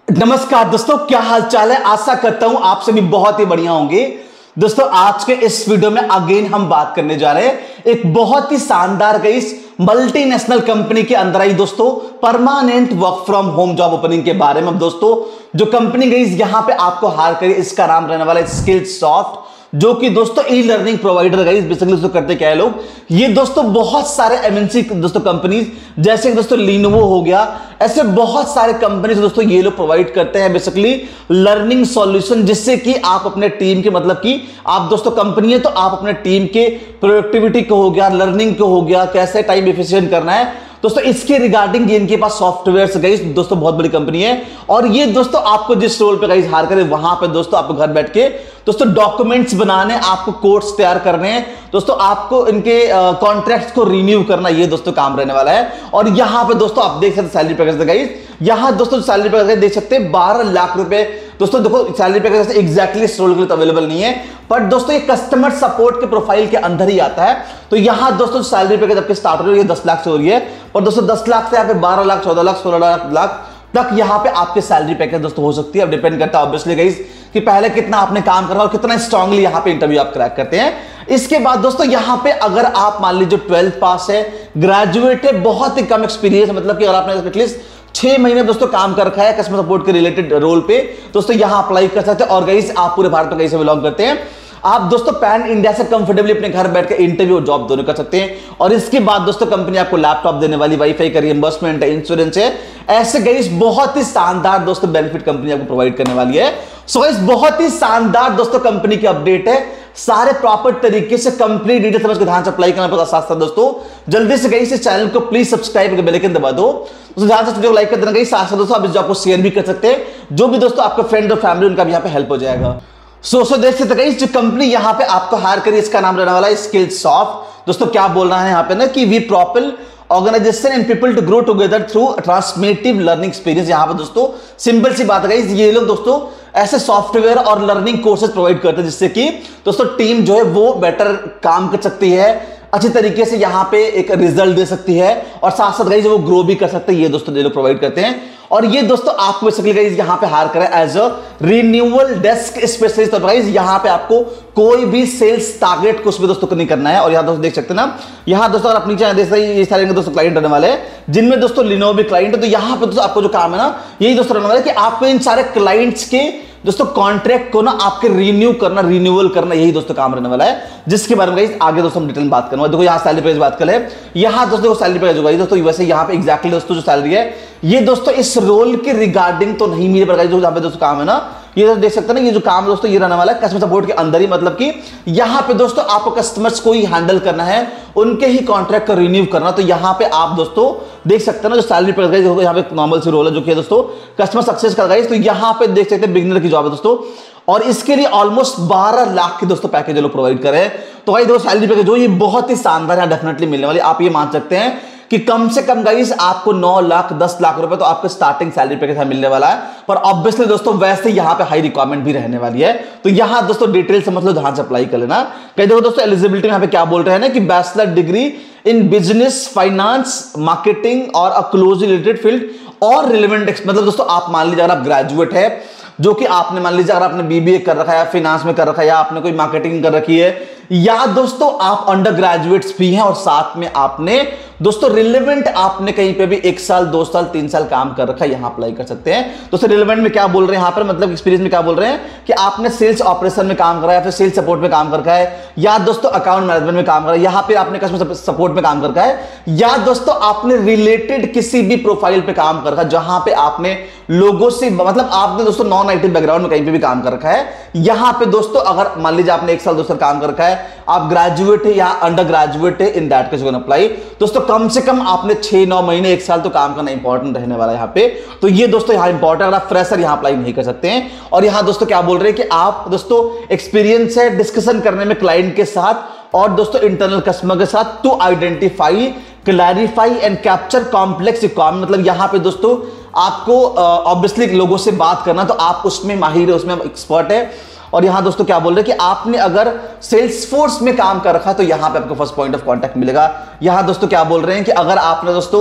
नमस्कार दोस्तों, क्या हाल चाल है। आशा करता हूं आप सभी बहुत ही बढ़िया होंगे। दोस्तों आज के इस वीडियो में अगेन हम बात करने जा रहे हैं एक बहुत ही शानदार इस मल्टीनेशनल कंपनी के अंदर आई दोस्तों permanent work from home job opening के बारे में। दोस्तों जो कंपनी गई यहां पे आपको हायर करी, इसका नाम रहने वाला है स्किलसॉफ्ट, जो कि दोस्तों ई लर्निंग प्रोवाइडर गई। बेसिकली दोस्तों करते क्या है लोग, ये दोस्तों बहुत सारे एमएनसी दोस्तों कंपनीज जैसे दोस्तों लिनोवो हो गया, ऐसे बहुत सारे कंपनीज दोस्तों ये लोग प्रोवाइड करते हैं बेसिकली लर्निंग सॉल्यूशन, जिससे कि आप अपने टीम के मतलब कि आप दोस्तों कंपनी है तो आप अपने टीम के प्रोडक्टिविटी को हो गया, लर्निंग को हो गया, कैसे टाइम एफिशिएंट करना है दोस्तों, इसके रिगार्डिंग इनके पास सॉफ्टवेयर गाइस दोस्तों बहुत बड़ी कंपनी है। और ये दोस्तों आपको जिस रोल पे गाइस हायर करे वहां पे दोस्तों आपको घर बैठ के दोस्तों डॉक्यूमेंट्स बनाने, आपको कोड्स तैयार करने हैं दोस्तों, आपको इनके कॉन्ट्रैक्ट्स को रिन्यू करना, ये दोस्तों काम रहने वाला है। और यहां पे दोस्तों आप देख सकते सैलरी पैकेज गाइस, यहां दोस्तों सैलरी पैकेज देख सकते हैं 12 लाख रुपए। दोस्तों देखो सैलरी पैकेज एग्जैक्टली इस रोल के लिए तो अवेलेबल नहीं है, बट दोस्तों ये कस्टमर सपोर्ट के प्रोफाइल के अंदर ही आता है। तो यहां दोस्तों सैलरी पैकेज आपके स्टार्ट हो रही है 10 लाख से हो रही है, और दोस्तों 10 लाख से यहाँ पे 12 लाख, 14 लाख, 16 लाख तक यहां पे आपके सैलरी पैकेज दोस्तों हो सकती है। अब डिपेंड करता है ऑब्वियसली गाइस कि पहले कितना आपने काम करा और कितना स्ट्रांगली यहां पे इंटरव्यू आप क्रैक करते हैं। इसके बाद दोस्तों यहां पे अगर आप मान लीजिए 12th पास है, ग्रेजुएट है, बहुत ही कम एक्सपीरियंस, मतलब कि अगर आपने एटलीस्ट 6 महीने दोस्तों काम कर रखा है कस्टमर सपोर्ट के रिलेटेड रोल पे, दोस्तों यहां अप्लाई कर सकते हैं। और गाइस आप पूरे भारत में कहीं से बिलोंग करते हैं, आप दोस्तों पैन इंडिया से कंफर्टेबली अपने घर बैठ के इंटरव्यू और जॉब दोनों कर सकते हैं। और इसके बाद दोस्तों कंपनी आपको लैपटॉप देने वाली, वाईफाई का रिइंबर्समेंट है, इंश्योरेंस है, ऐसे गाइस बहुत ही शानदार दोस्तों बेनिफिट कंपनी आपको प्रोवाइड करने वाली है। सो गाइस बहुत ही शानदार दोस्तों कंपनी की अपडेट है, सारे प्रॉपर तरीके से कंप्लीट डिटेल समझ के ध्यान से अप्लाई करना पड़ता। साथ साथ दोस्तों जल्दी से गाइस इस चैनल को प्लीज सब्सक्राइब करके बेल आइकन दबा दो, तो ध्यान से वीडियो को लाइक कर देना गाइस। साथ साथ दोस्तों आप इस जॉब को शेयर भी कर सकते हैं, जो भी दोस्तों आपके फ्रेंड और फैमिली उनका भी यहाँ पे हेल्प हो जाएगा। सो देख सकते हैं जो कंपनी यहां पे आपको हायर करी, इसका नाम रहने वाला है स्किलसॉफ्ट। दोस्तों क्या बोल रहा है यहां पे ना कि we propel organisation and people to grow together through transformative learning experience. यहां पे दोस्तों सिंपल सी बात है, ये लोग दोस्तों ऐसे सॉफ्टवेयर और लर्निंग कोर्सेज प्रोवाइड करते हैं जिससे कि दोस्तों टीम जो है वो बेटर काम कर सकती है, अच्छी तरीके से यहां पे एक रिजल्ट दे सकती है, और साथ साथ गाइस वो ग्रो भी कर सकते हैं। ये दोस्तों ये लोग प्रोवाइड करते हैं। और ये दोस्तों आपको बेसिकली गाइस यहां पे हायर करें as a renewal desk specialist. और गाइस यहां पे आपको कोई भी सेल्स टारगेट को उसमें दोस्तों नहीं करना है। और यहां दोस्तों देख सकते हैं ना, यहां दोस्तों अगर आप नीचे देख सकते हैं ये सारे दोस्तों क्लाइंट रहने वाले हैं, जिनमें दोस्तों लिनोवो भी क्लाइंट है। तो यहां पे दोस्तों आपको जो काम है ना, यही दोस्तों रहने वाला है कि आपको इन सारे क्लाइंट्स के दोस्तों कॉन्ट्रैक्ट को ना आपके रिन्यू करना, रिन्यूअल करना, यही दोस्तों काम रहने वाला है, जिसके बारे में गाइस आगे दोस्तों हम डिटेल में बात करेंगे। देखो यहां सैलरी पैकेज बात करें, यहां दोस्तों सैलरी पैकेज होगा दोस्तों वैसे यहां पे एग्जैक्टली दोस्तों जो सैलरी है ये दोस्तों इस रोल के रिगार्डिंग तो नहीं मिले, पर जो यहां पे दोस्तों काम है ना, ये तो देख सकते हैं ना, ये जो काम है दोस्तों ये रहने वाला है कस्टमर सपोर्ट के अंदर ही, मतलब कि यहां पे दोस्तों आपको कस्टमर्स को ही हैंडल करना है, उनके ही कॉन्ट्रैक्ट को रिन्यू करना। तो यहां पे आप दोस्तों देख सकते हैं ना जो सैलरी पैकेज यहां पे नॉर्मल सी रोल है जो कि दोस्तों कस्टमर सक्सेस कर गाइस। तो यहां पे देख सकते हैं बिगिनर की जॉब है दोस्तों, और इसके लिए ऑलमोस्ट 12 लाख की दोस्तों पैकेज लोग प्रोवाइड कर रहे हैं। तो भाई दोस्तों सैलरी पैकेज जो ये बहुत ही शानदार है, डेफिनेटली मिलने वाली। आप ये मान सकते हैं कि कम से कम गाइस आपको 9 लाख 10 लाख रुपए तो आपको स्टार्टिंग सैलरी पैकेज मिलने वाला है। पर ऑब्वियसली दोस्तों वैसे यहां पे हाई रिक्वायरमेंट भी रहने वाली है, तो यहां दोस्तों डिटेल समझ लो, ध्यान से अप्लाई कर लेना। कई देखो दोस्तों एलिजिबिलिटी में यहां पे क्या बोल रहे हैं ना कि bachelor degree in business, finance, marketing और अ क्लोजली रिलेटेड फील्ड और रिलेवेंट, मतलब दोस्तों आप मान लीजिए अगर आप ग्रेजुएट है, जो कि आपने मान लीजिए अगर आपने बीबीए कर रखा है या फाइनेंस में कर रखा है या आपने कोई मार्केटिंग कर रखी है, या दोस्तों आप अंडर ग्रेजुएट्स भी हैं और साथ में आपने दोस्तों रिलेवेंट आपने कहीं पे भी 1 साल 2 साल 3 साल काम कर रखा है, यहां अप्लाई कर सकते हैं। दोस्तों रिलेवेंट में क्या बोल रहे हैं यहां पर, मतलब एक्सपीरियंस में क्या बोल रहे हैं कि आपने सेल्स ऑपरेशन में काम करा है, फिर सेल्स सपोर्ट में काम कर रखा है, या दोस्तों अकाउंट मैनेजमेंट में काम करा है, यहां पे आपने कस्टमर सपोर्ट में काम कर रखा है, या दोस्तों आपने रिलेटेड किसी भी प्रोफाइल पे काम कर रखा है जहां पे आपने लोगों से, मतलब आपने दोस्तों नॉन आईटी बैकग्राउंड में कहीं पे भी काम कर रखा है। यहां पे दोस्तों अगर मान लीजिए आपने 1 साल 2 साल काम कर रखा है, आप ग्रेजुएट है या अंडर ग्रेजुएट है, in that case you can apply. दोस्तों कम से कम आपने 6-9 महीने 1 साल तो काम करना इंपॉर्टेंट रहने वाला है यहाँ पे। तो ये दोस्तों यहाँ इंपॉर्टेंट, अगर आप फ्रेशर यहाँ अप्लाई नहीं कर सकते हैं। और यहाँ दोस्तों क्या बोल रहे हैं कि आप दोस्तों एक्सपीरियंस है डिस्कशन करने में क्लाइंट के साथ और दोस्तों इंटरनल कस्टमर के साथ to identify, clarify and capture complex requirement. मतलब यहाँ पे दोस्तों आपको ऑब्वियसली लोगों से बात करना, तो आप उसमें माहिर है, उसमें एक्सपर्ट है। और यहां दोस्तों क्या बोल रहे हैं कि आपने अगर सेल्सफोर्स में काम कर रखा है तो यहां पे आपको फर्स्ट पॉइंट ऑफ कांटेक्ट मिलेगा। यहां दोस्तों क्या बोल रहे हैं कि अगर आपने दोस्तों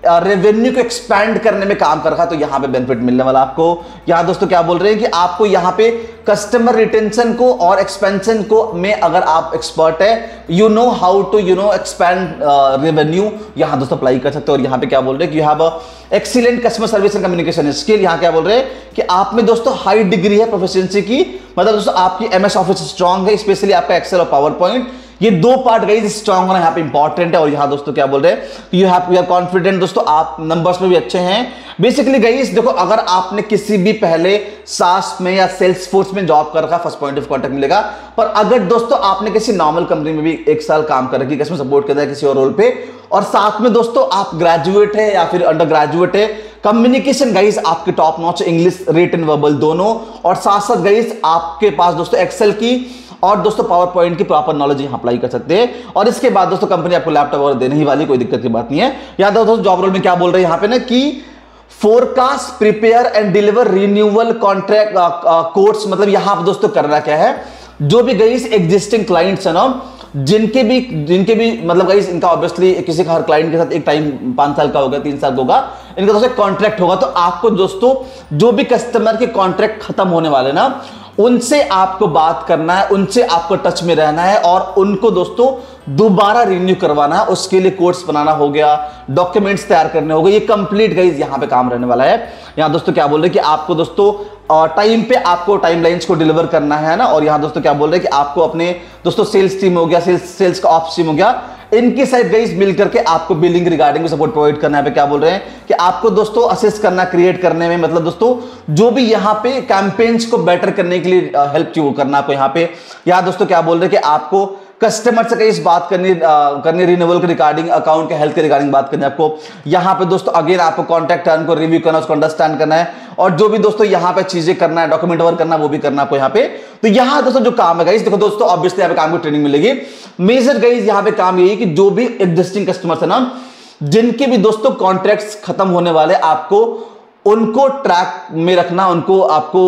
रेवेन्यू को एक्सपैंड करने में काम कर रहा है, तो यहां पे बेनिफिट मिलने वाला आपको। यहां दोस्तों क्या बोल रहे हैं कि आपको यहां पे कस्टमर रिटेंशन को और एक्सपेंशन को में अगर आप एक्सपर्ट है, you know how to expand revenue, यहां दोस्तों अप्लाई कर सकते हो। और यहां पे क्या बोल रहे हैं कि you have excellent customer service and communication skill. यहां क्या बोल रहे हैं कि आप में दोस्तों हाई डिग्री है प्रोफिशिएंसी की, मतलब दोस्तों आपकी एमएस ऑफिस स्ट्रांग है, स्पेशली आपका एक्सेल और पावर पॉइंट, ये दो पार्ट गाइस स्ट्रांग होना यहाँ पे इंपॉर्टेंट है। और यहाँ दोस्तों क्या बोल रहे हैं, यू आर कॉन्फिडेंट, दोस्तों आप नंबर्स में भी अच्छे हैं। बेसिकली गाइस देखो, अगर आपने किसी भी पहले सास में या सेल्स फोर्स में जॉब कर रखा, फर्स्ट पॉइंट ऑफ कॉन्टेक्ट मिलेगा। पर अगर दोस्तों आपने किसी नॉर्मल कंपनी में भी 1 साल काम कर रखी, कस्टमर सपोर्ट कर रहा है किसी और रोल पे, और साथ में दोस्तों आप ग्रेजुएट है या फिर अंडर ग्रेजुएट है, कम्युनिकेशन गाइस आपके top notch, English written verbal दोनों, और साथ साथ गाइस आपके पास दोस्तों एक्सेल की और दोस्तों पावर पॉइंट की प्रॉपर नॉलेज यहां अप्लाई कर सकते हैं। और इसके बाद दोस्तों कंपनी आपको लैपटॉप और देने ही वाली, कोई दिक्कत की बात नहीं है। याद दोस्तों जॉब रोल में क्या बोल रहे हैं यहां पे ना कि forecast, prepare and deliver renewal contract course, मतलब यहां पर दोस्तों करना क्या है, जो भी गाइस एग्जिस्टिंग क्लाइंट्स है ना, जिनके भी मतलब गाइस इनका ऑब्वियसली किसी का हर क्लाइंट के साथ एक टाइम 5 साल का होगा, 3 साल का होगा, इनका दोस्तों कॉन्ट्रैक्ट होगा। तो आपको दोस्तों जो भी कस्टमर के कॉन्ट्रैक्ट खत्म होने वाले ना, उनसे आपको बात करना है, उनसे आपको टच में रहना है और उनको दोस्तों दोबारा रिन्यू करवाना है। उसके लिए कोर्स बनाना हो गया, डॉक्यूमेंट्स तैयार करने हो गए, ये कंप्लीट गाइस यहां पे काम रहने वाला है। यहां दोस्तों क्या बोल रहे हैं कि आपको दोस्तों टाइम पे आपको टाइमलाइंस को डिलीवर करना है ना। और यहां दोस्तों क्या बोल रहे हैं कि आपको अपने दोस्तों सेल्स टीम हो गया, सेल्स का ऑप्स टीम हो गया, इनकी साइड गाइस मिल करके आपको बिलिंग रिगार्डिंग सपोर्ट प्रोवाइड करना है। क्या बोल रहे हैं कि आपको दोस्तों असेस करना, क्रिएट करने में, मतलब दोस्तों जो भी यहां पे कैंपेन्स को बेटर करने के लिए हेल्प करना आपको यहां पे। यहां दोस्तों क्या बोल रहे हैं कि आपको कस्टमर से कहीं बात करनी रिन्यूअल के रिगार्डिंग, अकाउंट के हेल्थ के रिगार्डिंग बात करनी है आपको। यहां पे दोस्तों अगेन आपको कॉन्ट्रैक्ट टर्म को रिव्यू करना, उसको अंडरस्टैंड करना है, और जो भी दोस्तों यहां पे चीजें करना है, डॉक्यूमेंट वर्क करना, वो भी करना आपको यहां पे। तो यहां दोस्तों जो काम है गाइस, देखो दोस्तों ऑब्वियसली यहां पे काम की ट्रेनिंग मिलेगी। मेजर गाइस यहां पे काम यही कि जो भी एग्जिस्टिंग कस्टमर्स है ना, जिनके भी दोस्तों कॉन्ट्रैक्ट्स खत्म होने वाले, आपको उनको ट्रैक में रखना, उनको आपको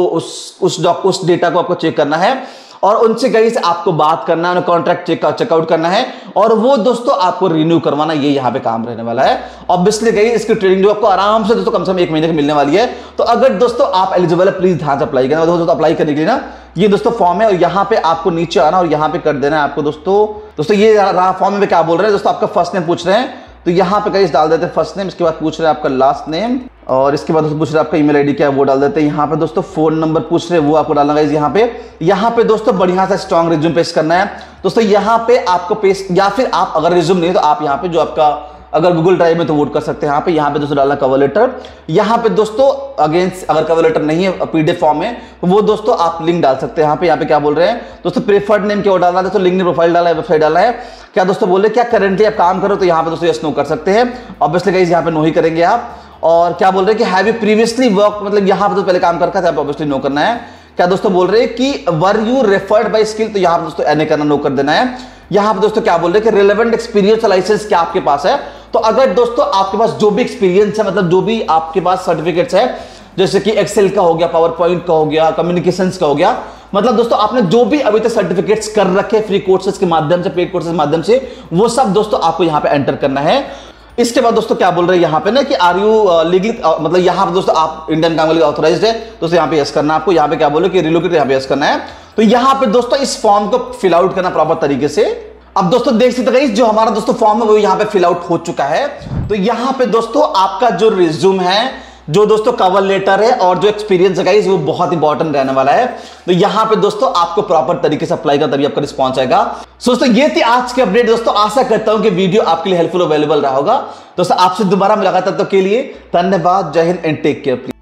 उस डेटा को आपको चेक करना है और उनसे गाइस आपको बात करना है, कॉन्ट्रैक्ट चेकआउट करना है और वो दोस्तों आपको रिन्यू करवाना, ये यहां पे काम रहने वाला है। ऑब्वियसली गाइस इसकी ट्रेनिंग जो आपको आराम से दोस्तों कम से कम 1 महीने की मिलने वाली है। तो अगर दोस्तों आप एलिजिबल है, प्लीज ध्यान से अप्लाई करना। दोस्तों अप्लाई करने के लिए ना ये दोस्तों फॉर्म है और यहां पे आपको नीचे आना और यहां पे कर देना है आपको दोस्तों ये रहा फॉर्म में क्या बोल रहे हैं दोस्तों, आपका फर्स्ट नेम पूछ रहे हैं, तो यहां पे गाइस डाल देते हैं फर्स्ट नेम, इसके बाद पूछ रहे हैं आपका लास्ट नेम, और इसके बाद दोस्तों पूछ रहे हैं आपका ईमेल आईडी क्या है, वो डाल देते हैं। यहाँ पे दोस्तों फोन नंबर पूछ रहे हैं, वो आपको डालना गाइस यहाँ पे दोस्तों बढ़िया सा स्ट्रॉन्ग रिज्यूम पेस्ट करना है दोस्तों। यहाँ पे आपको पेस्ट, या फिर आप अगर रिज्यूम नहीं तो आप यहाँ पे जो आपका अगर गूगल ड्राइव में तो वोट कर सकते हैं। यहाँ पे दोस्तों डालना कवर लेटर। यहाँ पे दोस्तों अगेंस्ट अगर कवर लेटर नहीं है पीडीएफ फॉर्म में, तो वो दोस्तों आप लिंक डाल सकते हैं। यहाँ पे क्या बोल रहे हैं दोस्तों, प्रेफर्ड नेम क्या डालना है दोस्तों, लिंक्डइन प्रोफाइल डाला है, वेबसाइट डाला है, क्या दोस्तों बोल रहे क्या करंटली आप काम करो, तो यहाँ पे दोस्तों यस नो कर सकते हैं। ऑब्वियसली गाइस यहाँ पे नो ही करेंगे आप। और क्या बोल रहे हैं कि हैव यू प्रीवियसली वर्क, मतलब यहाँ पे तो पहले काम करता था, ऑब्वियसली नो करना है। क्या दोस्तों बोल रहे हैं कि were you referred by skill, तो यहाँ पे दोस्तों एनए करना, नो कर देना है। यहाँ पे दोस्तों क्या बोल रहे हैं कि रिलेवेंट एक्सपीरियंस लाइसेंस क्या आपके पास है, तो अगर दोस्तों आपके पास जो भी एक्सपीरियंस है, मतलब जो भी आपके पास सर्टिफिकेट्स है, जैसे कि एक्सेल का हो गया, पावर पॉइंट का हो गया, कम्युनिकेशंस का हो गया, मतलब दोस्तों आपने जो भी अभी तक सर्टिफिकेट्स कर रखे फ्री कोर्सेज के माध्यम से, पेड कोर्सेज के माध्यम से, वो सब दोस्तों आपको यहाँ पे एंटर करना है। इसके बाद दोस्तों क्या बोल रहे हैं यहाँ पे ना कि आर यू लीगली, मतलब यहाँ पे दोस्तों आप इंडियन काम के लिए ऑथराइज्ड है, दोस्तों यहाँ पे यस करना आपको। यहाँ पे क्या बोल रहे हैं कि रिलोकेट, यहाँ पे यस करना है। तो यहाँ पे दोस्तों इस फॉर्म को फिल आउट करना प्रॉपर तरीके से। अब दोस्तों देख सकते हैं जो हमारा दोस्तों फॉर्म है वो यहाँ पे फिल आउट हो चुका है। तो यहाँ पे दोस्तों आपका जो रिज्यूम है, जो दोस्तों कवर लेटर है और जो एक्सपीरियंस है गाइस, वो बहुत इंपॉर्टेंट रहने वाला है। तो यहाँ पे दोस्तों आपको प्रॉपर तरीके से अप्लाई कर, तभी आपका रिस्पॉन्स आएगा। दोस्तों ये थी आज की अपडेट। दोस्तों आशा करता हूं कि वीडियो आपके लिए हेल्पफुल और अवेलेबल रहा होगा। दोस्तों आपसे दोबारा मुलाकात तक के लिए धन्यवाद। जय हिंद एंड टेक केयर।